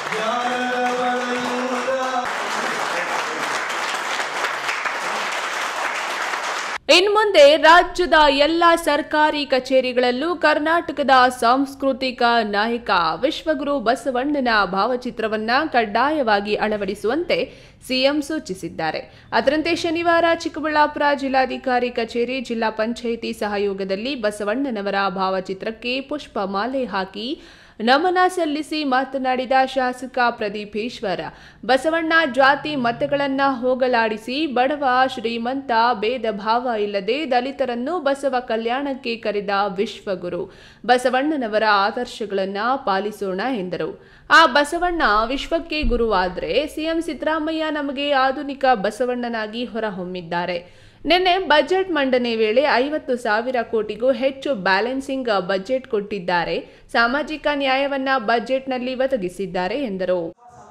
ಇನ್ಮುಂದೆ ರಾಜ್ಯದ ಎಲ್ಲ ಸರ್ಕಾರಿ ಕಚೇರಿಗಳಲ್ಲೂ ಕರ್ನಾಟಕದ ಸಾಂಸ್ಕೃತಿಕ ನಾಯಕ ವಿಶ್ವಗುರು ಬಸವಣ್ಣನ ಭಾವಚಿತ್ರವನ್ನ ಕಡ್ಡಾಯವಾಗಿ ಅಳವಡಿಸುವಂತೆ ಸಿಎಂ ಸೂಚಿಸಿದ್ದಾರೆ. ಅದರಂತೆ ಶನಿವಾರ ಚಿಕ್ಕಬಳ್ಳಾಪುರ ಜಿಲ್ಲಾಧಿಕಾರಿ ಕಚೇರಿ ಜಿಲ್ಲಾ ಪಂಚಾಯಿತಿ ಸಹಯೋಗದಲ್ಲಿ ಬಸವಣ್ಣನವರ ಭಾವಚಿತ್ರಕ್ಕೆ ಪುಷ್ಪಮಾಲೆ ಹಾಕಿ ನಮನ ಸಲ್ಲಿಸಿ ಮಾತನಾಡಿದ ಶಾಸಕ ಪ್ರದೀಪೇಶ್ವರ, ಬಸವಣ್ಣ ಜಾತಿ ಮತಗಳನ್ನ ಹೋಗಲಾಡಿಸಿ ಬಡವ ಶ್ರೀಮಂತ ಭೇದ ಭಾವ ಇಲ್ಲದೆ ದಲಿತರನ್ನು ಬಸವ ಕಲ್ಯಾಣಕ್ಕೆ ಕರೆದ ವಿಶ್ವಗುರು ಬಸವಣ್ಣನವರ ಆದರ್ಶಗಳನ್ನ ಪಾಲಿಸೋಣ ಎಂದರು. ಆ ಬಸವಣ್ಣ ವಿಶ್ವಕ್ಕೆ ಗುರುವಾದ್ರೆ ಸಿಎಂ ಸಿದ್ದರಾಮಯ್ಯ ನಮಗೆ ಆಧುನಿಕ ಬಸವಣ್ಣನಾಗಿ ಹೊರಹೊಮ್ಮಿದ್ದಾರೆ. ನಿನ್ನೆ ಬಜೆಟ್ ಮಂಡನೆ ವೇಳೆ 50,000 ಕೋಟಿಗೂ ಹೆಚ್ಚು ಬ್ಯಾಲೆನ್ಸಿಂಗ್ ಬಜೆಟ್ ಕೊಟ್ಟಿದ್ದಾರೆ. ಸಾಮಾಜಿಕ ನ್ಯಾಯವನ್ನ ಬಜೆಟ್ನಲ್ಲಿ ಒದಗಿಸಿದ್ದಾರೆ ಎಂದರು.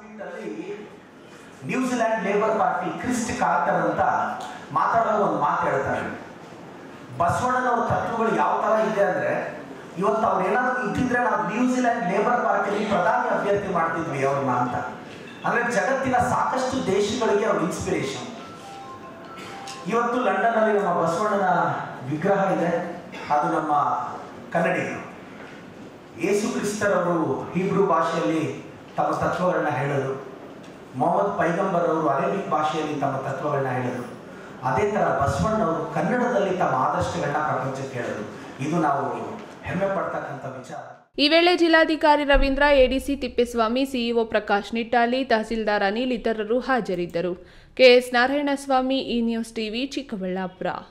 New Zealand Labour Party Chris Carter ಅಂತ ಮಾತಾಡೋ ಒಂದು ಮಾತು ಹೇಳ್ತಾರೆ. ಬಸವಣ್ಣನವರ ತತ್ವಗಳು ಯಾವ ತರ ಇದೆ ಅಂದ್ರೆ, ಇವತ್ತು ಅವ್ರು ಏನಾದ್ರು ಇದ್ದಿದ್ರೆ ನಾವು ನ್ಯೂಜಿಲೆಂಡ್ ಲೇಬರ್ ಪಾರ್ಟಿಯಲ್ಲಿ ಪ್ರಧಾನಿ ಅಭ್ಯರ್ಥಿ ಮಾಡ್ತಿದ್ವಿ ಅವ್ರನ್ನ ಅಂತ. ಅಂದ್ರೆ ಜಗತ್ತಿನ ಸಾಕಷ್ಟು ದೇಶಗಳಿಗೆ ಅವ್ರ ಇನ್ಸ್ಪಿರೇಷನ್. ಇವತ್ತು ಲಂಡನ್ ಅಲ್ಲಿ ನಮ್ಮ ಬಸವಣ್ಣನ ವಿಗ್ರಹ ಇದೆ, ಅದು ನಮ್ಮ ಕನ್ನಡಿಗರು. ಯೇಸು ಕ್ರಿಸ್ತರವರು ಹೀಬ್ರೂ ಭಾಷೆಯಲ್ಲಿ ತಮ್ಮ ತತ್ವಗಳನ್ನ ಹೇಳಿದರು. ಮೊಹಮ್ಮದ್ ಪೈಗಂಬರ್ ಅವರು ಅರೇಬಿಕ್ ಭಾಷೆಯಲ್ಲಿ ತಮ್ಮ ತತ್ವಗಳನ್ನ ಹೇಳಿದರು. ಅದೇ ತರ ಬಸವಣ್ಣವರು ಕನ್ನಡದಲ್ಲಿ ತಮ್ಮ ಆದರ್ಶಗಳನ್ನ ಪ್ರಪಂಚಕ್ಕೆ ಹೇಳಿದರು. ಇದು ನಾವು ಹೆಮ್ಮೆ ಪಡ್ತಕ್ಕಂಥ ವಿಚಾರ. ಈ ವೇಳೆ ಜಿಲ್ಲಾಧಿಕಾರಿ ರವೀಂದ್ರ, ಎಡಿಸಿ ತಿಪ್ಪೇಸ್ವಾಮಿ, ಸಿಇಒ ಪ್ರಕಾಶ್ ನಿಟ್ಟಾಲಿ, ತಹಸೀಲ್ದಾರ್ ಅನಿಲ್ ಇತರರು ಹಾಜರಿದ್ದರು. K S Narayanaswamy, E news TV, Chikkaballapur.